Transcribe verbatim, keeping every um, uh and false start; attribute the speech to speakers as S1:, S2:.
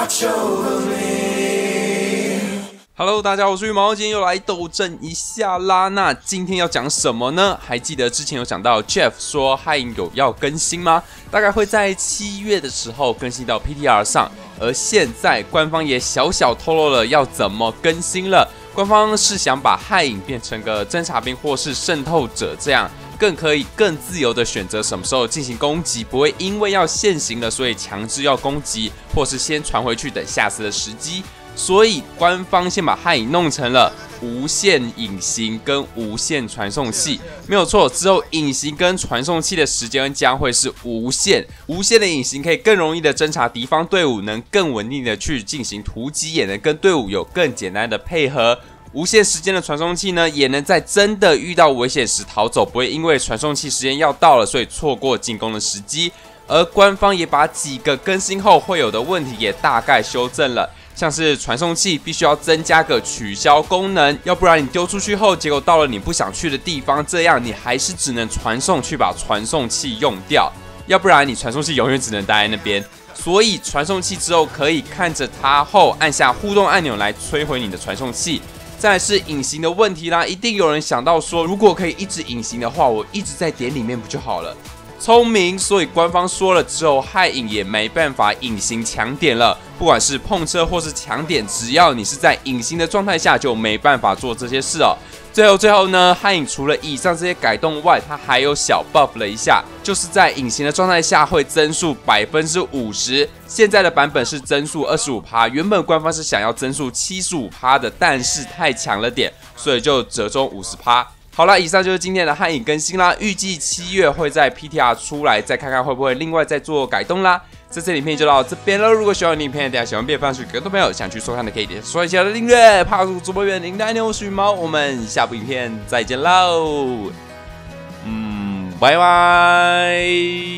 S1: watch over me.
S2: Hello， 大家好，我是羽毛，今天又来斗争一下啦。那今天要讲什么呢？还记得之前有讲到 Jeff 说嗨影有要更新吗？大概会在七月的时候更新到 P T R 上，而现在官方也小小透露了要怎么更新了。官方是想把嗨影变成个侦察兵或是渗透者这样。更可以更自由的选择什么时候进行攻击，不会因为要现行了，所以强制要攻击，或是先传回去等下次的时机。所以官方先把嗨影弄成了无线隐形跟无线传送器，没有错。之后隐形跟传送器的时间将会是无线，无线的隐形可以更容易的侦察敌方队伍，能更稳定的去进行突击，也能跟队伍有更简单的配合。无限时间的传送器呢，也能在真的遇到危险时逃走，不会因为传送器时间要到了，所以错过进攻的时机。而官方也把几个更新后会有的问题也大概修正了，像是传送器必须要增加个取消功能，要不然你丢出去后，结果到了你不想去的地方，这样你还是只能传送去把传送器用掉，要不然你传送器永远只能待在那边。所以传送器之后可以看着它后按下互动按钮来摧毁你的传送器。再来是隐形的问题啦，一定有人想到说，如果可以一直隐形的话，我一直在点里面不就好了？聪明，所以官方说了之后，嗨影也没办法隐形抢点了。不管是碰车或是抢点，只要你是在隐形的状态下，就没办法做这些事哦。最后最后呢，嗨影除了以上这些改动外，它还有小 buff 了一下，就是在隐形的状态下会增速 百分之五十， 现在的版本是增速 百分之二十五， 原本官方是想要增速 百分之七十五 的，但是太强了点，所以就折中 百分之五十。好了，以上就是今天的嗨影更新啦，预计七月会在 P T R 出来，再看看会不会另外再做改动啦。这次影片就到这边了，如果喜欢影片，大家喜欢别放去更多朋友想去收看的可以点刷一下的订阅，怕主主播员领带牛羽毛，我们下部影片再见喽，嗯，拜拜。